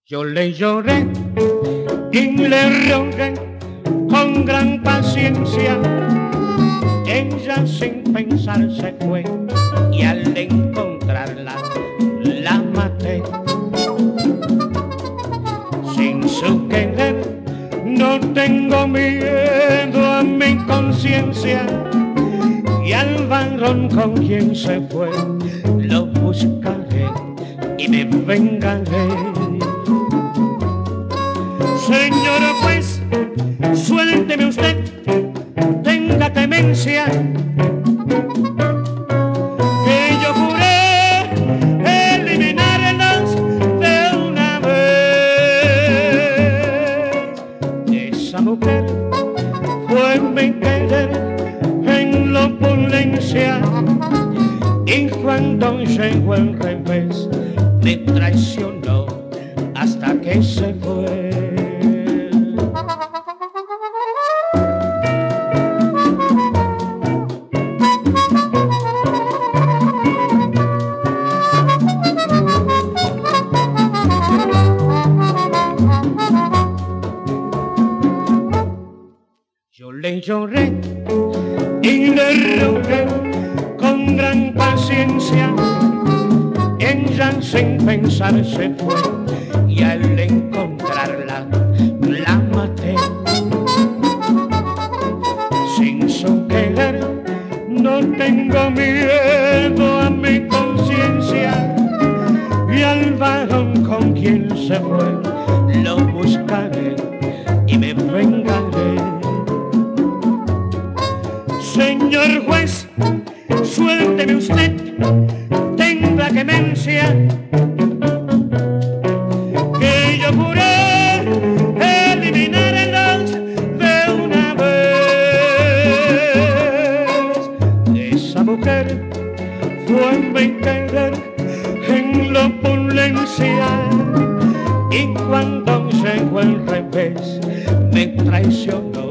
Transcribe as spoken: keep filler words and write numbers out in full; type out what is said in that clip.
Yo le lloré y le rogué con gran paciencia. Ella sin pensar se fue y al encontrarla la maté. Sin su querer no tengo miedo a mi conciencia, y al varón con quien se fue lo buscaré y me vengaré. Señor juez, suélteme usted, tenga clemencia, que yo juré eliminarlos de una vez. Esa mujer fue mi querer en la opulencia, y cuando llegó el revés me traicionó hasta que se fue. Yo le lloré y le rogué con gran paciencia. Ella sin pensar se fue y al encontrarla la maté. Sin su querer no tengo miedo a mi conciencia, y al varón con quien se fue lo buscaré y me vengaré. Señor juez, suélteme usted, tenga clemencia, que yo juré eliminarlos de una vez. Esa mujer fue mi querer en la opulencia, y cuando llegó el revés me traicionó